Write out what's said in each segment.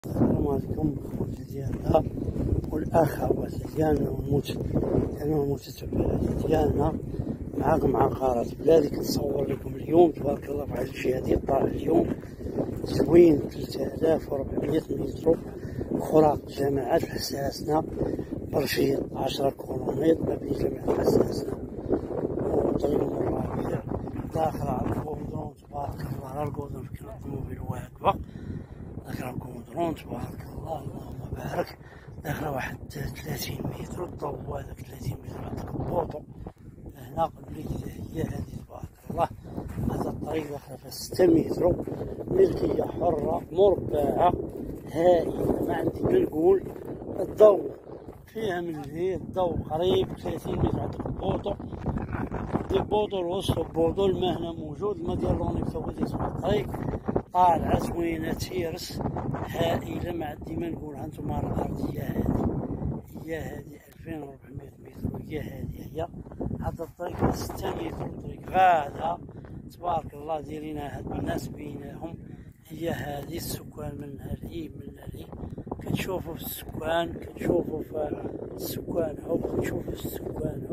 السلام عليكم خوتي ديالنا والأخوات ديالنا والمتتبعات ديالنا. معاكم عقارات بلادي كنصور لكم اليوم تبارك الله في هذا الشيء هذه طالع اليوم زوين 3400 متر خراق جماعة حساسنا برشيد 10 كيلومتر ما بين جماعة حساسنا وطريق الرابع داخل على الكودرون تبارك الله على الكودرون كنا الطوموبيل واقفة داخل على الكودرون تبارك الله اللهم بارك داخل واحد 30 متر الضوء هذاك 30 متر عندك البوطو هنا قبل هي هذه تبارك الله. هذا الطريق داخل فيها 6 متر ملكية حرة مربعة هائلة ما عندي ما نقول. الضوء فيها من هي الضوء قريب 30 متر عندك البوطو البوطو الوسط البوطو الماء هنا موجود الماء ديال لونيك توقيت يسمع الطريق طالعة زوينة تيرس هائلة ما عندي ما نقولها. نتوما الأرض هي هذه 2400 متر هي هذه هذا الطريق 6 متر طريق غادة تبارك الله دايرينها هاد الناس بينهم. هي هذه السكان من هذه كتشوفوا في السكان كتشوفوا في السكان كتشوفوا السكان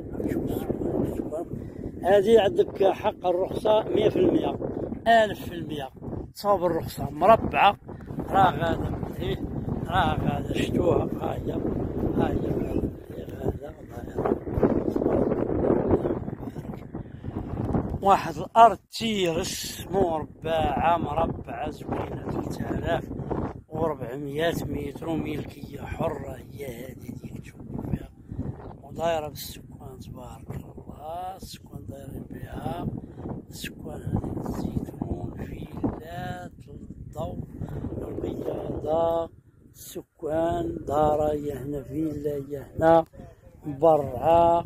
هذه عندك حق الرخصة 100% 1000% تصاوب الرخصة مربعة راه غادا ملهيه راه غادا شتوها هاهي غادا واحد الأرض تيرس مربعة زوينة 3400 متر وملكية حرة هي هذه اللي تشوفوا فيها ودايرة بالسكان تبارك الله. السكان دايرين بها السكان هذه الزيتون فيلات الضوء القيادة السكان دارة هي هنا فيلا هي هنا برا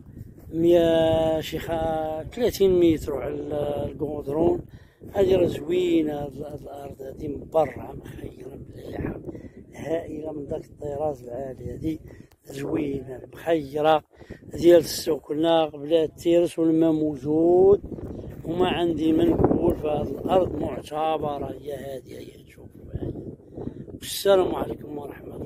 30 متر على الكودرون. هذه راه زوينة الأرض هذه من برا مخيرة مليحة هائلة من داك الطراز العالي هذه زوينة مخيرة ديال السكنة قبل التيرس والماء موجود وما عندي ما نقول. فهاد الأرض معتبرة هي هذه تشوفوا. السلام عليكم ورحمة الله.